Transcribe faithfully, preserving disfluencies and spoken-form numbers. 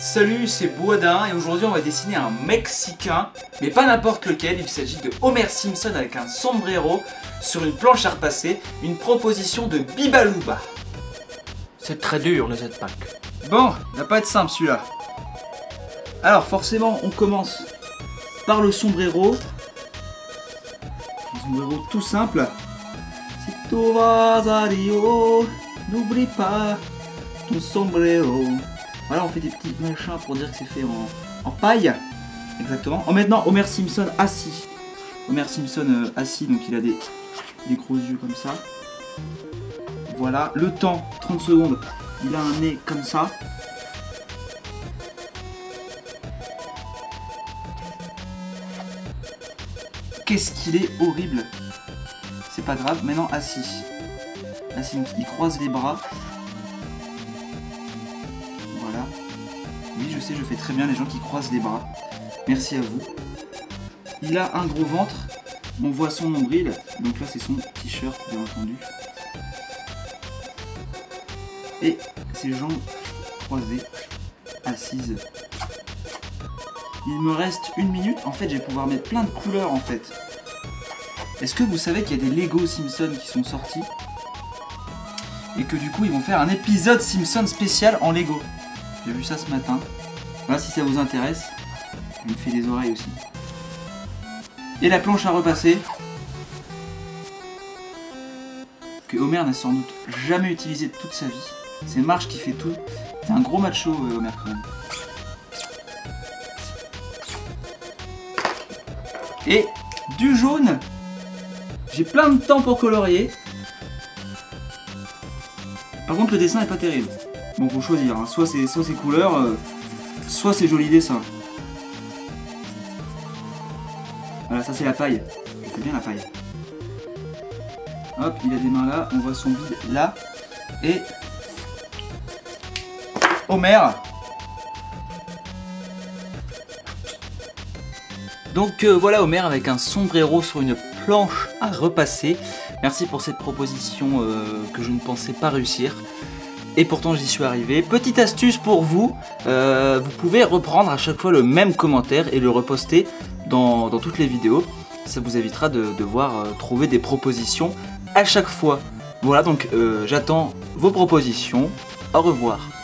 Salut, c'est Boisdin et aujourd'hui on va dessiner un Mexicain, mais pas n'importe lequel, il s'agit de Homer Simpson avec un sombrero sur une planche à repasser, une proposition de Bibalouba. C'est très dur le Z-Pack. Bon, il va pas être simple celui-là. Alors forcément on commence par le sombrero. Un sombrero tout simple. Si tu vas à Rio, n'oublie pas ton sombrero. Voilà, on fait des petits machins pour dire que c'est fait en, en paille. Exactement. En maintenant, Homer Simpson assis. Homer Simpson euh, assis, donc il a des, des gros yeux comme ça. Voilà, le temps, trente secondes. Il a un nez comme ça. Qu'est-ce qu'il est horrible. C'est pas grave, maintenant assis. Assis, donc il croise les bras. Voilà. Oui, je sais, je fais très bien les gens qui croisent les bras. Merci à vous. Il a un gros ventre. On voit son nombril. Donc là, c'est son t-shirt, bien entendu. Et ses jambes croisées, assises. Il me reste une minute. En fait, je vais pouvoir mettre plein de couleurs, en fait. Est-ce que vous savez qu'il y a des Lego Simpson qui sont sortis? Et que du coup, ils vont faire un épisode Simpson spécial en Lego. J'ai vu ça ce matin. Voilà, si ça vous intéresse. Je me fais des oreilles aussi. Et la planche à repasser. Que Homer n'a sans doute jamais utilisé de toute sa vie. C'est Marge qui fait tout. C'est un gros macho, euh, Homer, quand même. Et du jaune. J'ai plein de temps pour colorier. Par contre, le dessin est pas terrible. Bon, faut choisir, hein. Soit c'est soit c'est couleurs, euh, soit c'est joli dessin. Voilà, ça c'est la paille. C'est bien la paille. Hop, il a des mains là, on voit son bide là. Et Homer. Donc euh, voilà Homer avec un sombrero sur une planche à repasser. Merci pour cette proposition euh, que je ne pensais pas réussir. Et pourtant j'y suis arrivé. Petite astuce pour vous, euh, vous pouvez reprendre à chaque fois le même commentaire et le reposter dans, dans toutes les vidéos. Ça vous évitera de devoir euh, trouver des propositions à chaque fois. Voilà, donc euh, j'attends vos propositions. Au revoir.